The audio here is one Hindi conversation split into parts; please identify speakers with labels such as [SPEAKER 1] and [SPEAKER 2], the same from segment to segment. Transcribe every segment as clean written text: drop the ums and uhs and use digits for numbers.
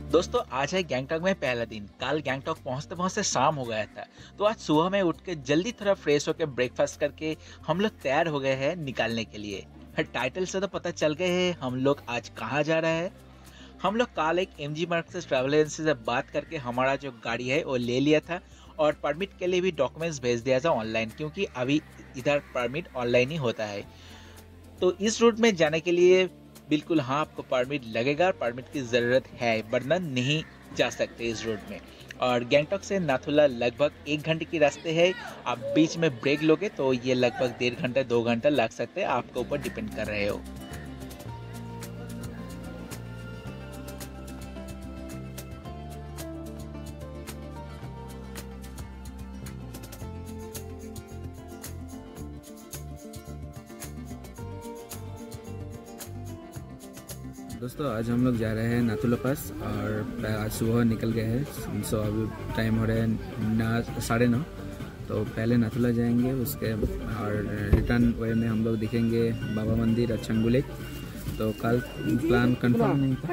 [SPEAKER 1] दोस्तों आज है गैंगटॉक में पहला दिन। कल गैंगटॉक पहुंचते पहुंचते शाम हो गया था, तो आज सुबह में उठ के जल्दी थोड़ा फ्रेश होकर ब्रेकफास्ट करके हम लोग तैयार हो गए हैं निकालने के लिए। टाइटल से तो पता चल गए है हम लोग आज कहाँ जा रहे हैं। हम लोग कल एक MG मार्केट ट्रैवल एजेंसी से बात करके हमारा जो गाड़ी है वो ले लिया था और परमिट के लिए भी डॉक्यूमेंट्स भेज दिया था ऑनलाइन, क्योंकि अभी इधर परमिट ऑनलाइन ही होता है। तो इस रूट में जाने के लिए बिल्कुल हाँ आपको परमिट लगेगा, परमिट की ज़रूरत है, वरना नहीं जा सकते इस रूट में। और गैंगटॉक से नाथुला लगभग 1 घंटे की रास्ते है। आप बीच में ब्रेक लोगे तो ये लगभग 1.5 घंटा 2 घंटा लग सकते हैं, आपके ऊपर डिपेंड कर रहे हो।
[SPEAKER 2] दोस्तों आज हम लोग जा रहे हैं नाथुला पास और आज सुबह निकल गए हैं। सो अभी टाइम हो रहा है 9:30। तो पहले नाथुला जाएंगे, उसके और रिटर्न वे में हम लोग दिखेंगे बाबा मंदिर और छंगू लेक। तो कल प्लान कंफर्म नहीं था,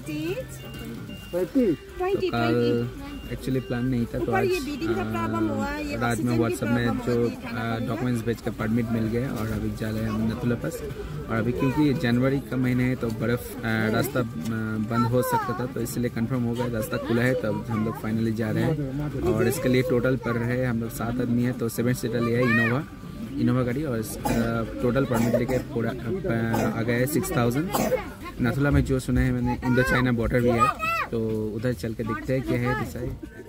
[SPEAKER 2] तो कल एक्चुअली प्लान नहीं था। तो आज रात में व्हाट्सएप में जो डॉक्यूमेंट्स भेज कर परमिट मिल गया और अभी जा रहे हैं हम नाथुला पास। और अभी क्योंकि जनवरी का महीना है तो बर्फ़ रास्ता बंद हो सकता था, तो इसलिए कंफर्म हो गया रास्ता खुला है, तब हम लोग फाइनली जा रहे हैं। और इसके लिए टोटल पर रहे हम लोग 7 आदमी है, तो 7 सीटर लिया है इनोवा गाड़ी। और टोटल परमिट लेके पूरा आ गया है 6000। नाथुला में जो सुना है मैंने इंडो चाइना बॉर्डर भी है, तो उधर चल के देखते हैं क्या है दिशा।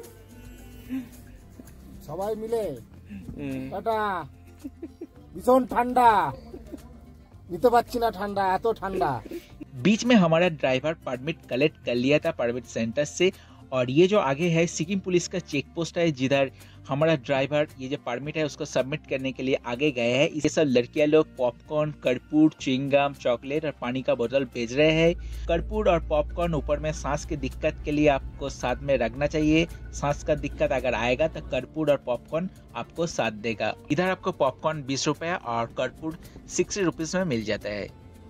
[SPEAKER 3] सबाई मिले टाटा भीषण ठंडा নিতে পারছি না, ঠান্ডা এত ঠান্ডা।
[SPEAKER 1] बीच में हमारा ड्राइवर परमिट कलेक्ट कर लिया था परमिट सेंटर से। और ये जो आगे है सिक्किम पुलिस का चेक पोस्ट है, जिधर हमारा ड्राइवर ये जो परमिट है उसको सबमिट करने के लिए आगे गए हैं। ये सब लड़कियां लोग पॉपकॉर्न, कर्पूर, च्युइंगम, चॉकलेट और पानी का बोतल भेज रहे हैं। कर्पूर और पॉपकॉर्न ऊपर में सांस की दिक्कत के लिए आपको साथ में रखना चाहिए। सांस का दिक्कत अगर आएगा तो कर्पूर और पॉपकॉर्न आपको साथ देगा। इधर आपको पॉपकॉर्न 20 रुपये और कर्पूर 60 रुपीज में मिल जाता है।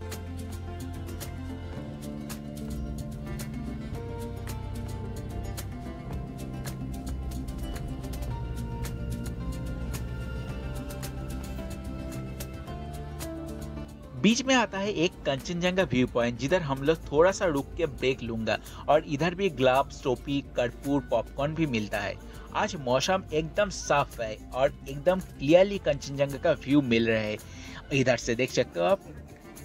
[SPEAKER 1] बीच में आता है एक कंचनजंगा व्यू पॉइंट, जिधर हम लोग थोड़ा सा रुक के ब्रेक लूंगा। और इधर भी ग्लव्स, टोपी, कर्पूर, पॉपकॉर्न भी मिलता है। आज मौसम एकदम साफ है और एकदम क्लियरली कंचनजंगा का व्यू मिल रहा है। इधर से देख सकते हो आप।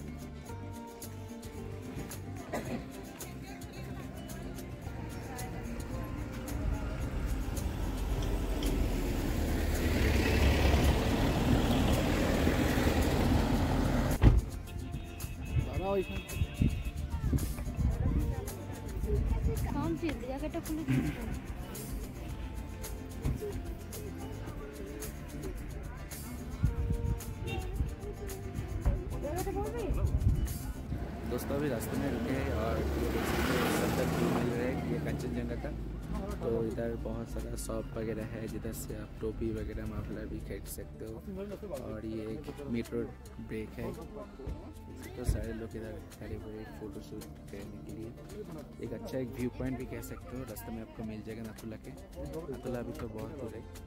[SPEAKER 2] दोस्तों अभी रास्ते में रुके हैं और ये सुंदर व्यू मिल रहा है ये कंचनजंगा का। तो इधर बहुत सारा शॉप वगैरह है, जिधर से आप टोपी वगैरह मफलर भी खरीद सकते हो। और ये एक मेट्रो ब्रेक है, तो सारे लोग इधर खड़े हुए फोटो शूट करने के लिए। एक अच्छा एक व्यू पॉइंट भी कह सकते हो, रास्ते में आपको मिल जाएगा नाथुला के। नाथुला अभी तो बहुत दूर है।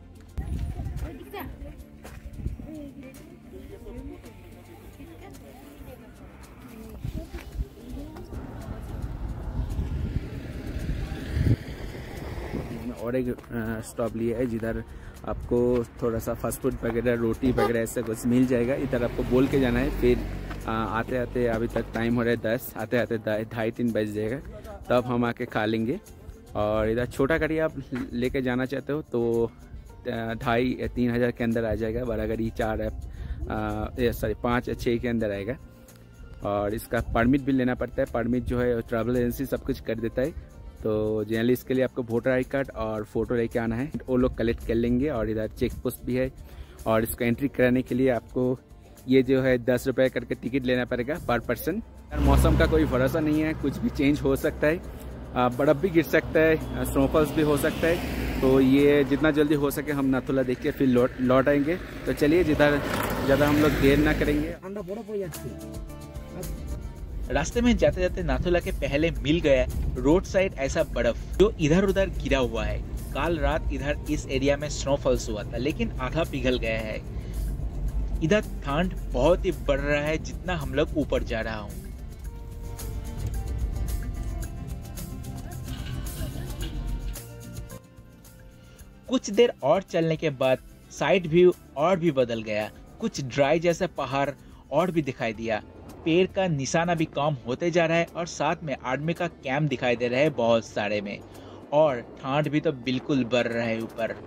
[SPEAKER 2] और एक स्टॉप लिया है जिधर आपको थोड़ा सा फास्ट फूड वगैरह, रोटी वगैरह ऐसा कुछ मिल जाएगा। इधर आपको बोल के जाना है। फिर आते आते अभी तक टाइम हो रहा है 10, आते आते 2:30-3 बज जाएगा, तब हम आके खा लेंगे। और इधर छोटा गाड़ी आप लेके जाना चाहते हो तो 2,500 या 3,000 के अंदर आ जाएगा। बड़ा गाड़ी 5 या 6 के अंदर आएगा। और इसका परमिट भी लेना पड़ता है। परमिट जो है ट्रैवल एजेंसी सब कुछ कर देता है। तो जनरली इसके लिए आपको वोटर आई कार्ड और फोटो लेके आना है, वो लोग कलेक्ट कर लेंगे। और इधर चेक पोस्ट भी है। और इसको एंट्री कराने के लिए आपको ये जो है 10 रुपये करके टिकट लेना पड़ेगा पर पर्सन। मौसम का कोई भरोसा नहीं है, कुछ भी चेंज हो सकता है, बर्फ़ भी गिर सकता है, स्नोफॉल्स भी हो सकता है। तो ये जितना जल्दी हो सके हम नाथुला देख के फिर लौट आएंगे। तो चलिए ज़्यादा हम लोग देर ना करेंगे।
[SPEAKER 1] रास्ते में जाते जाते नाथुला के पहले मिल गया रोड साइड ऐसा बर्फ जो इधर उधर गिरा हुआ है। कल रात इधर इस एरिया में स्नोफॉल्स हुआ था, लेकिन आधा पिघल गया है। इधर ठंड बहुत ही बढ़ रहा है जितना हम लोग ऊपर जा रहा हूँ। कुछ देर और चलने के बाद साइड व्यू और भी बदल गया। कुछ ड्राई जैसा पहाड़ और भी दिखाई दिया। पेड़ का निशाना भी कम होते जा रहा है और साथ में आर्मी का कैंप दिखाई दे रहा है बहुत सारे में, और ठंड भी तो बिल्कुल बढ़ रहा है ऊपर।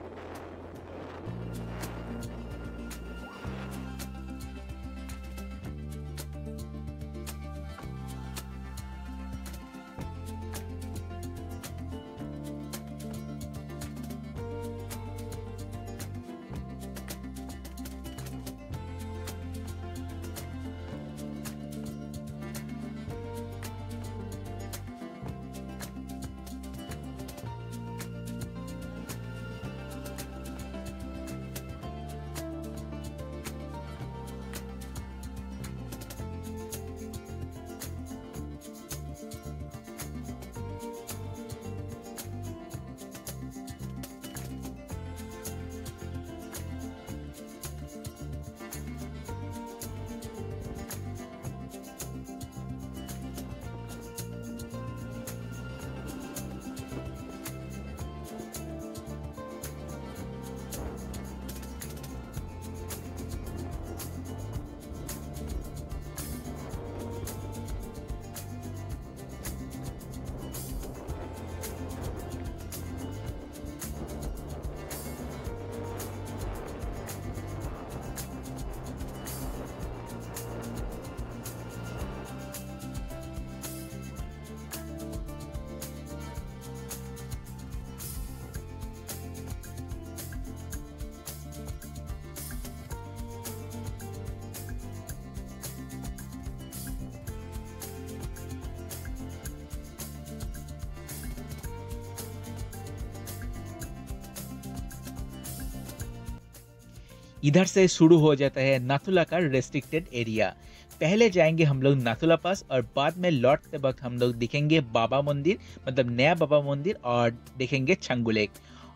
[SPEAKER 1] इधर से शुरू हो जाता है नाथुला का रेस्ट्रिक्टेड एरिया। पहले जाएंगे हम लोग नाथुला पास और बाद में लौटते वक्त हम लोग देखेंगे बाबा मंदिर, मतलब नया बाबा मंदिर, और देखेंगे छंगू लेक।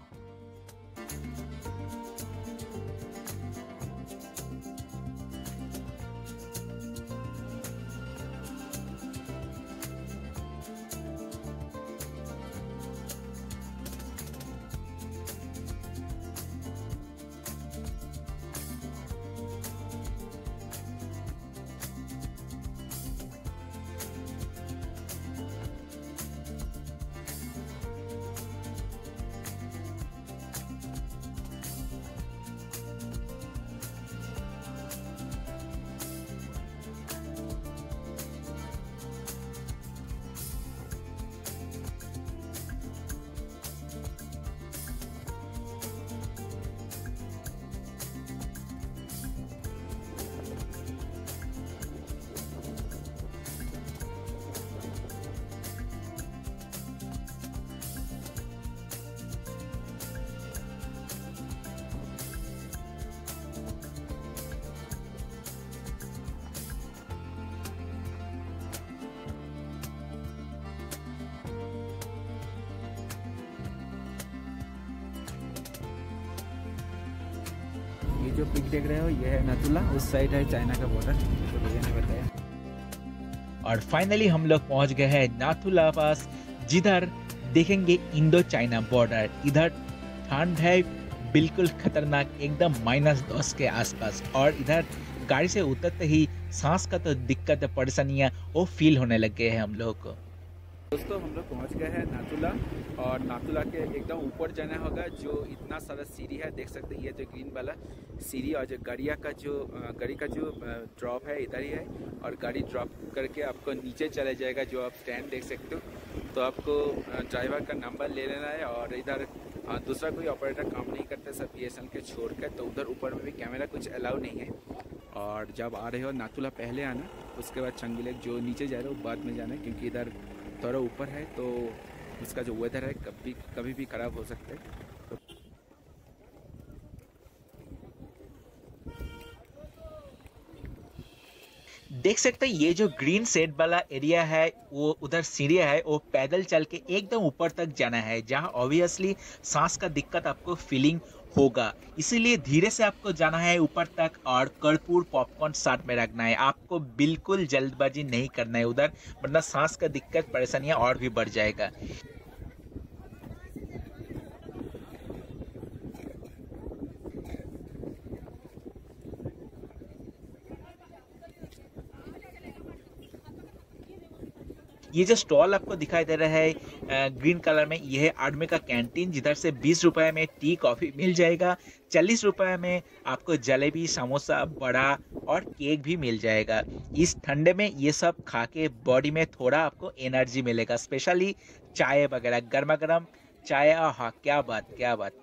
[SPEAKER 2] ये जो पिक देख रहे हो ये है नाथुला, उस साइड है चाइना का बॉर्डर, तो भैया ने बताया।
[SPEAKER 1] और फाइनली हम लोग पहुंच गए हैं नाथुला पास, जिधर देखेंगे इंडो चाइना बॉर्डर। इधर ठंड है बिल्कुल खतरनाक, एकदम -10 के आसपास, और इधर गाड़ी से उतरते ही सांस का तो दिक्कत परेशानियां वो फील होने लग गए हैं हम लोग को।
[SPEAKER 2] दोस्तों हम लोग पहुंच गए हैं नाथुला, और नाथुला के एकदम ऊपर जाना होगा। जो इतना सारा सीढ़ी है देख सकते हैं, ये जो ग्रीन वाला सीढ़ी, और जो गाड़ी का जो ड्रॉप है इधर ही है, और गाड़ी ड्रॉप करके आपको नीचे चले जाएगा, जो आप स्टैंड देख सकते हो। तो आपको ड्राइवर का नंबर ले लेना है, और इधर दूसरा कोई ऑपरेटर काम नहीं करता सब BSNL के छोड़ कर, तो उधर ऊपर में भी कैमरा कुछ अलाउ नहीं है। और जब आ रहे हो नाथुला पहले आना, उसके बाद छंगू लेक जो नीचे जा रहे हो बाद में जाना है, क्योंकि इधर थोड़ा ऊपर है तो उसका जो वेदर है कभी भी ख़राब हो सकता है।
[SPEAKER 1] देख सकते हैं ये जो ग्रीन शेड वाला एरिया है, वो उधर सीढ़ियाँ है, वो पैदल चल के एकदम ऊपर तक जाना है, जहाँ ऑब्वियसली सांस का दिक्कत आपको फीलिंग होगा। इसीलिए धीरे से आपको जाना है ऊपर तक और कर्पूर पॉपकॉर्न साथ में रखना है। आपको बिल्कुल जल्दबाजी नहीं करना है उधर, वरना सांस का दिक्कत परेशानियाँ और भी बढ़ जाएगा। ये जो स्टॉल आपको दिखाई दे रहा है ग्रीन कलर में, ये है आर्मी का कैंटीन, जिधर से 20 रुपए में टी कॉफ़ी मिल जाएगा। 40 रुपए में आपको जलेबी, समोसा, बड़ा और केक भी मिल जाएगा। इस ठंडे में ये सब खा के बॉडी में थोड़ा आपको एनर्जी मिलेगा, स्पेशली चाय वगैरह, गर्मा गर्म चाय। हाँ, क्या बात क्या बात।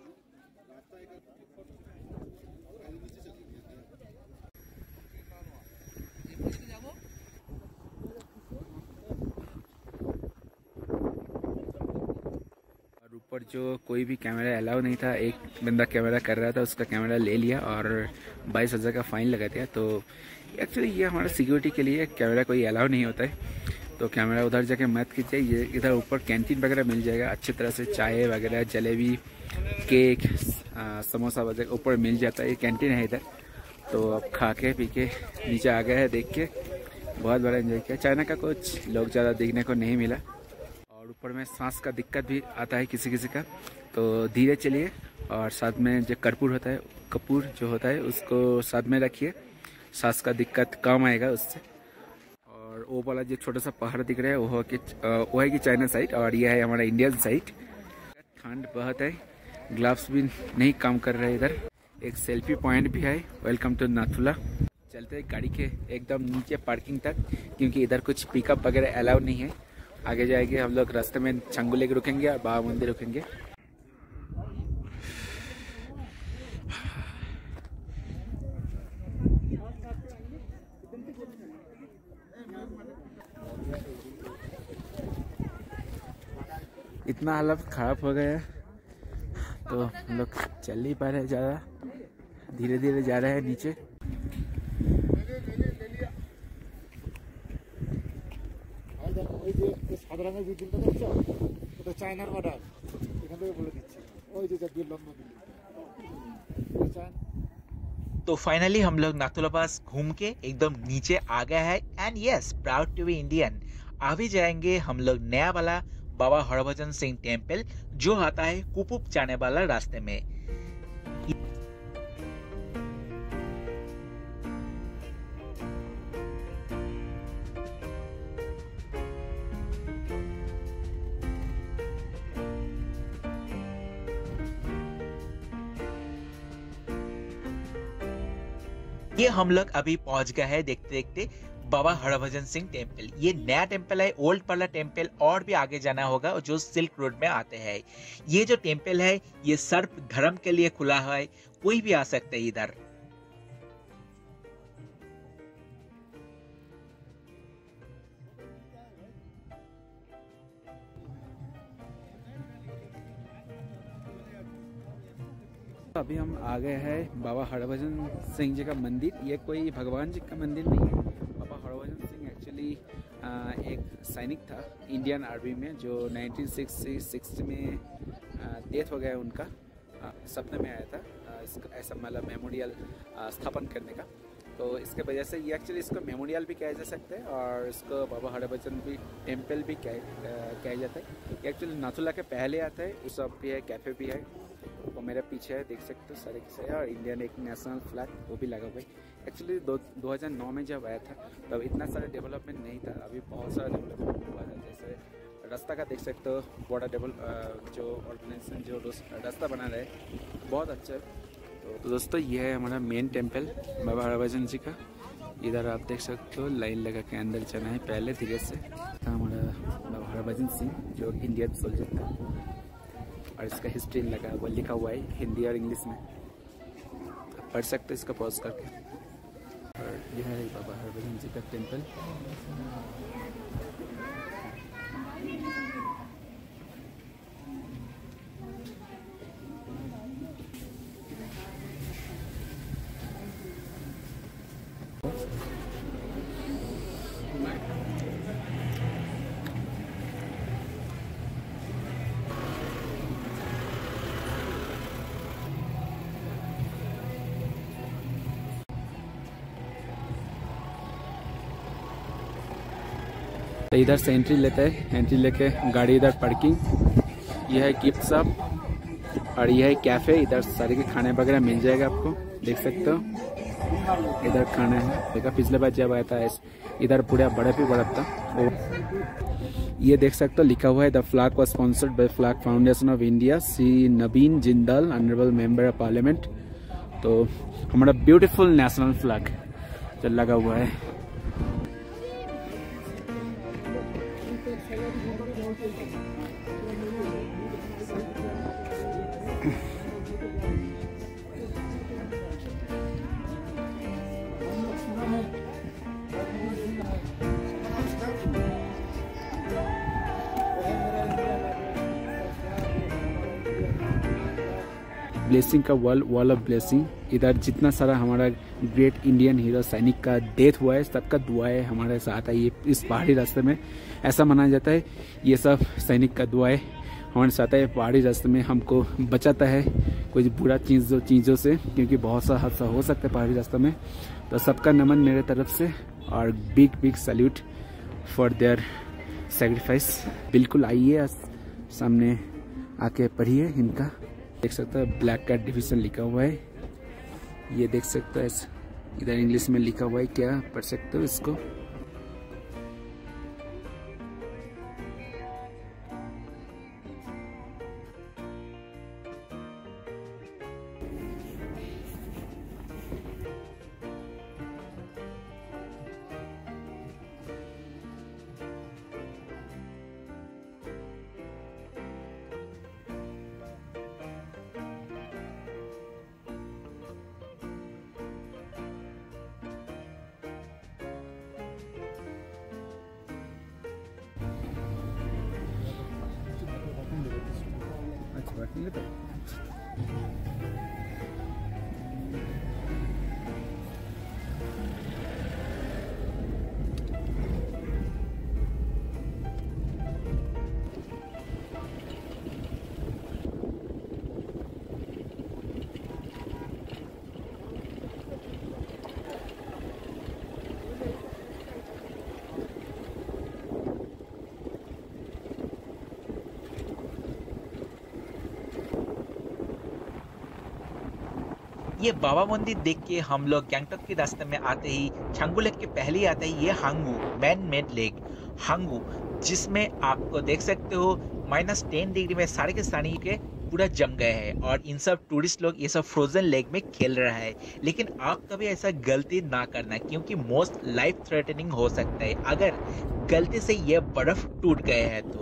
[SPEAKER 2] ऊपर जो कोई भी कैमरा अलाउ नहीं था, एक बंदा कैमरा कर रहा था, उसका कैमरा ले लिया और 22,000 का फाइन लगा दिया। तो एक्चुअली ये हमारा सिक्योरिटी के लिए कैमरा कोई अलाउ नहीं होता है, तो कैमरा उधर जाके मत कीजिए। ये इधर ऊपर कैंटीन वगैरह मिल जाएगा अच्छी तरह से, चाय वगैरह, जलेबी, केक, समोसा वगैरह ऊपर मिल जाता है। ये कैंटीन है इधर। तो अब खा के पी के नीचे आ गए हैं, देख के बहुत बड़ा एंजॉय किया। चाइना का कुछ लोग ज़्यादा देखने को नहीं मिला, ऊपर में सांस का दिक्कत भी आता है किसी किसी का, तो धीरे चलिए। और साथ में जो कर्पूर होता है, कपूर जो होता है, उसको साथ में रखिए, सांस का दिक्कत कम आएगा उससे। और वो वाला जो छोटा सा पहाड़ दिख रहा है वो है कि चाइना साइड, और यह है हमारा इंडियन साइड। ठंड बहुत है, ग्लव्स भी नहीं काम कर रहे। इधर एक सेल्फी पॉइंट भी है, वेलकम टू नाथुला। चलते हैं गाड़ी के एकदम नीचे पार्किंग तक, क्योंकि इधर कुछ पिकअप वगैरह अलाउ नहीं है। आगे जाएंगे हम लोग, रास्ते में छंगू लेक रुकेंगे और बाबा मंदिर रुकेंगे। इतना हालत खराब हो गया है, तो हम लोग चल नहीं पा रहे, ज़्यादा धीरे धीरे जा रहे हैं नीचे।
[SPEAKER 3] চায়নার বর্ডার, এখান থেকে বলে দিচ্ছি, ওই যে জাতীয় লম্বা বিল্ডিং।
[SPEAKER 1] तो फाइनली हम लोग नाथुला पास घूम के एकदम नीचे आ गया है, and yes, proud to be Indian. अभी जाएंगे हम लोग नया वाला बाबा हरभजन सिंह टेम्पल, जो आता है कुपुप जाने वाला रास्ते में। ये हम लोग अभी पहुंच गए हैं देखते देखते बाबा हरभजन सिंह टेम्पल। ये नया टेम्पल है, ओल्ड वाला टेम्पल और भी आगे जाना होगा, जो सिल्क रोड में आते हैं। ये जो टेम्पल है, ये सर्व धर्म के लिए खुला है, कोई भी आ सकता है इधर।
[SPEAKER 2] अभी हम आ गए हैं बाबा हरभजन सिंह जी का मंदिर। ये कोई भगवान जी का मंदिर नहीं है। बाबा हरभजन सिंह एक्चुअली एक सैनिक था इंडियन आर्मी में, जो 1966 में डेथ हो गया उनका। सपने में आया था ऐसा मतलब मेमोरियल स्थापन करने का। तो इसके वजह से ये एक्चुअली इसको मेमोरियल भी कहा जा सकता है, और इसको बाबा हरभजन भी टेम्पल भी कहा जाता है। ये एक्चुअली नाथुला के पहले आता है। उस सब भी है, कैफ़े भी है, वो मेरे पीछे है, देख सकते हो सारे किसे। और इंडियन एक नेशनल फ्लैग वो भी लगा हुआ है। एक्चुअली 2009 में जब आया था तब इतना सारा डेवलपमेंट नहीं था, अभी बहुत सारा डेवलपमेंट हुआ है। जैसे रास्ता का देख सकते हो, बड़ा जो ऑर्गेनाइजेशन जो रास्ता बना रहे हैं बहुत अच्छा है। तो दोस्तों ये है हमारा मेन टेम्पल बाबा हरभजन जी का। इधर आप देख सकते हो लाइन लगा के अंदर जाना है पहले धीरे से। हमारा बाबा हरभजन सिंह जो इंडियन सोल्जर था, और इसका हिस्ट्री लगा वो लिखा हुआ है हिंदी और इंग्लिश में, आप पढ़ सकते हो इसका पॉज करके। और यह है बाबा हरभजन जी का टेम्पल। तो इधर से एंट्री लेते हैं, एंट्री लेके गाड़ी इधर पार्किंग। यह है गिफ्ट शॉप और यह है कैफ़े। इधर सारे के खाने वगैरह मिल जाएगा आपको, देख सकते हो। इधर खाना है, देखा पिछले बार जब आया था इधर पूरा बर्फ ही बर्फ था। ये देख सकते हो लिखा हुआ है the flag was sponsored by flag foundation of India, Shri Naveen Jindal honourable member of parliament. तो हमारा ब्यूटीफुल नेशनल फ्लैग जो लगा हुआ है। ब्लेसिंग का वॉल ऑफ ब्लेसिंग। इधर जितना सारा हमारा ग्रेट इंडियन हीरो सैनिक का डेथ हुआ है, सबका दुआएं हमारे साथ है। ये इस पहाड़ी रास्ते में ऐसा माना जाता है, ये सब सैनिक का दुआएं हमारे साथ है। पहाड़ी रास्ते में हमको बचाता है कुछ बुरा चीज़ों से, क्योंकि बहुत सा हादसा हो सकता है पहाड़ी रास्ते में। तो सबका नमन मेरे तरफ से और big salute for their sacrifice. बिल्कुल आइए सामने आके पढ़िए इनका। देख सकते हो ब्लैक कैट डिवीजन लिखा हुआ है, ये देख सकते हो। इधर इंग्लिश में लिखा हुआ है, क्या पढ़ सकते हो इसको।
[SPEAKER 1] ये बाबा मंदिर देख के हम लोग गैंगटॉक के रास्ते में आते ही छंगू लेक के पहले ही आता है ये Hangu man made lake Hangu, जिसमें आपको देख सकते हो -10 डिग्री में सारे के सारे के पूरा जम गए हैं और इन सब टूरिस्ट लोग ये सब फ्रोजन लेक में खेल रहा है। लेकिन आप कभी ऐसा गलती ना करना, क्योंकि मोस्ट लाइफ थ्रेटनिंग हो सकता है अगर गलती से ये बर्फ टूट गए हैं तो।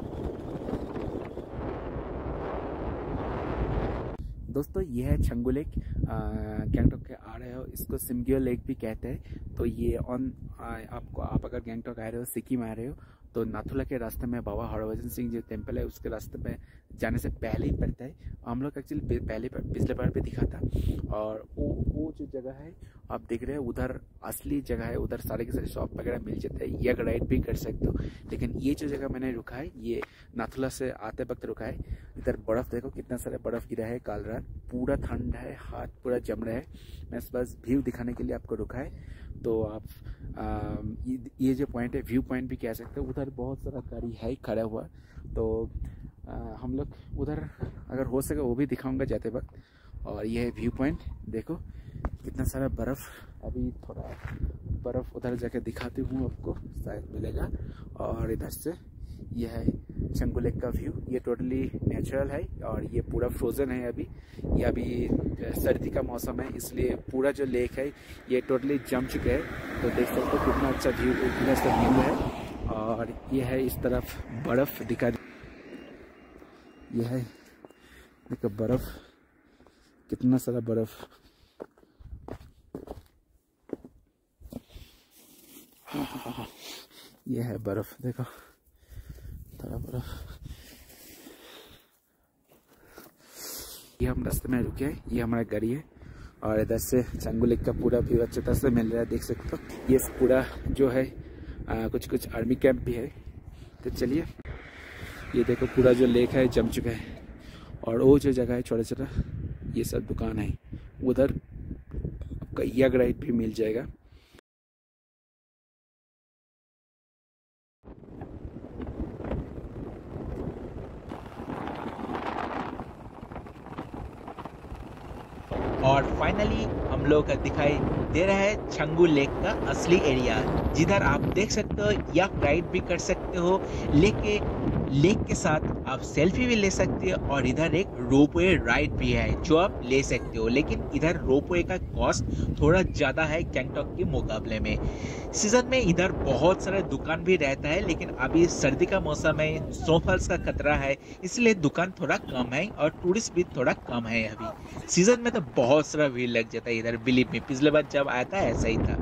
[SPEAKER 2] दोस्तों ये है छंगू लेक, गैंगटॉक के आ रहे हो, इसको सिमग्यो लेक भी कहते हैं। तो ये आप अगर गैंगटॉक आ रहे हो, सिक्किम आ रहे हो, तो नाथुला के रास्ते में बाबा हरभजन सिंह जो टेम्पल है उसके रास्ते में जाने से पहले ही पड़ता है। हम लोग एक्चुअली पिछले बार भी दिखा था। और वो जो जगह है आप देख रहे हो उधर असली जगह है, उधर सारे के सारे शॉप वगैरह मिल जाते हैं, या राइड भी कर सकते हो। लेकिन ये जो जगह मैंने रुका है ये नाथुला से आते वक्त रुका है। इधर बर्फ देखो कितना सारा बर्फ गिरा है काल रात, पूरा ठंड है, हाथ पूरा जम रहा है। मैं बस व्यू दिखाने के लिए आपको रुका है। तो आप ये जो पॉइंट है व्यू पॉइंट भी कह सकते हो। उधर बहुत सारा गाड़ी है खड़ा हुआ, तो हम लोग उधर अगर हो सके वो भी दिखाऊंगा जाते वक्त। और ये है व्यू पॉइंट, देखो कितना सारा बर्फ। अभी थोड़ा बर्फ उधर जाके दिखाती हूँ आपको, शायद मिलेगा। और इधर से यह है छंगू लेक का व्यू। ये टोटली नेचुरल है और ये पूरा फ्रोजन है। ये अभी सर्दी का मौसम है, इसलिए पूरा जो लेक है ये टोटली जम चुके हैं। तो देख सकते हो कितना अच्छा व्यू, इतना अच्छा व्यू है। और ये है इस तरफ बर्फ दिखा, यह है देखो बर्फ, कितना सारा बर्फ। यह है बर्फ, देखो थोड़ा बर्फ। ये हम रास्ते में रुके हैं, ये हमारा गाड़ी है। और इधर से छंगू लेक का पूरा व्यू अच्छी तरह से मिल रहा है, देख सकते हो। ये पूरा जो है कुछ आर्मी कैंप भी है। तो चलिए, ये देखो पूरा जो लेक है जम चुका है। और वो जो जगह है छोटा छोटा ये सब दुकान है, उधर आपका यग राइड भी मिल जाएगा।
[SPEAKER 1] और फाइनली हम लोग का दिखाई दे रहा है छंगू लेक का असली एरिया, जिधर आप देख सकते हो याक राइड भी कर सकते हो, लेक के साथ आप सेल्फी भी ले सकते हो और इधर एक रोपवे राइड भी है जो आप ले सकते हो। लेकिन इधर रोपवे का कॉस्ट थोड़ा ज़्यादा है गैंगटॉक के मुकाबले में। सीजन में इधर बहुत सारे दुकान भी रहता है, लेकिन अभी सर्दी का मौसम है, स्नोफॉल्स का खतरा है, इसलिए दुकान थोड़ा कम है और टूरिस्ट भी थोड़ा कम है। अभी सीजन में तो बहुत सारा भीड़ लग जाता है इधर, बिलीव में। पिछले बार जब आया था ऐसा ही था।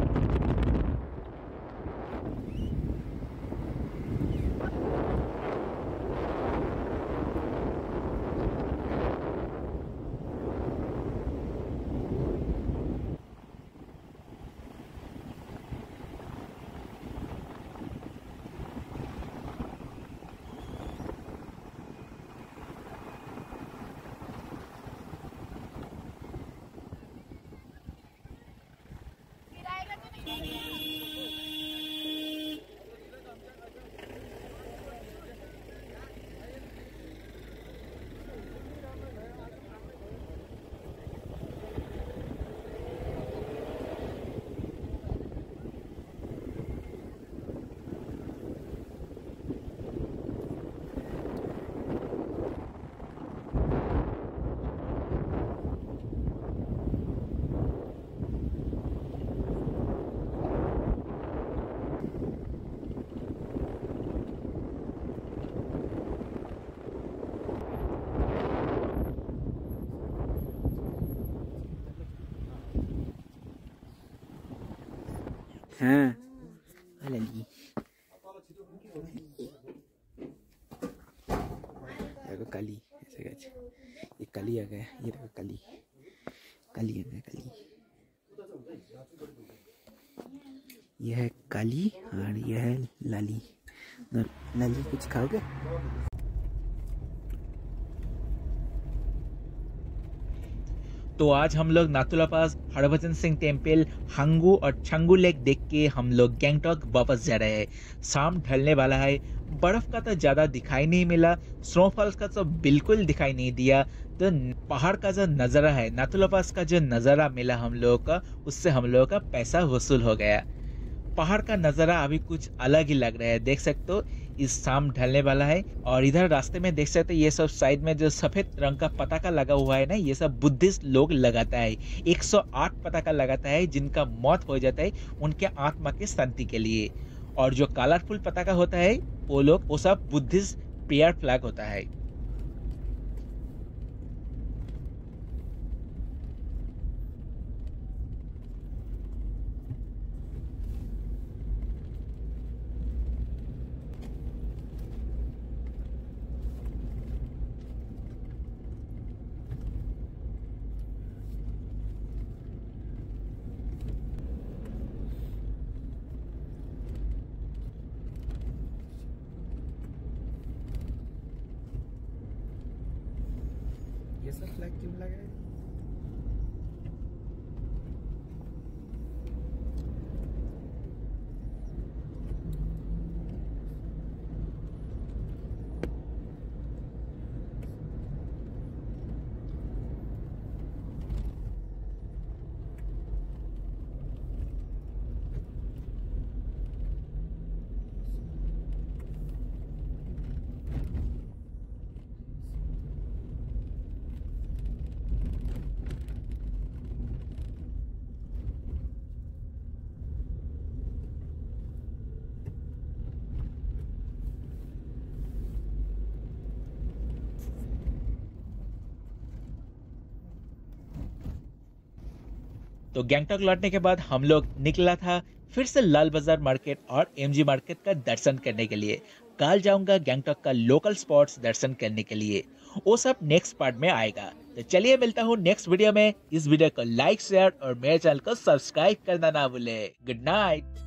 [SPEAKER 2] हाँ देखो काली ऐसे गए, ये काली आ गया, ये देखो काली आ गया। ये है काली और ये है लाली। लाली कुछ खाओगे?
[SPEAKER 1] तो आज हम लोग नाथुला पास, हरभजन सिंह टेम्पल, हंगू और छंगू लेक देख के हम लोग गैंगटॉक वापस जा रहे हैं। शाम ढलने वाला है, बर्फ का तो ज़्यादा दिखाई नहीं मिला, स्नोफॉल्स का तो बिल्कुल दिखाई नहीं दिया। तो पहाड़ का जो नज़ारा है, नाथुला पास का जो नज़ारा मिला हम लोगों का, उससे हम लोगों का पैसा वसूल हो गया। पहाड़ का नज़ारा अभी कुछ अलग ही लग रहा है, देख सकते हो। इस शाम ढलने वाला है और इधर रास्ते में देख सकते हो ये सब साइड में जो सफेद रंग का पताका लगा हुआ है ना, ये सब बुद्धिस्ट लोग लगाता है। 108 पताका लगाता है, जिनका मौत हो जाता है उनके आत्मा की शांति के लिए। और जो कलरफुल पताका होता है वो सब बुद्धिस्ट प्रेयर फ्लैग होता है।
[SPEAKER 2] ये सब फ्लैग क्यों लगा है?
[SPEAKER 1] तो गैंगटॉक लौटने के बाद हम लोग निकला था फिर से लाल बाजार मार्केट और एमजी मार्केट का दर्शन करने के लिए। कल जाऊंगा गैंगटॉक का लोकल स्पॉट्स दर्शन करने के लिए, वो सब नेक्स्ट पार्ट में आएगा। तो चलिए मिलता हूँ नेक्स्ट वीडियो में। इस वीडियो को लाइक, शेयर और मेरे चैनल को सब्सक्राइब करना ना भूले। Good night.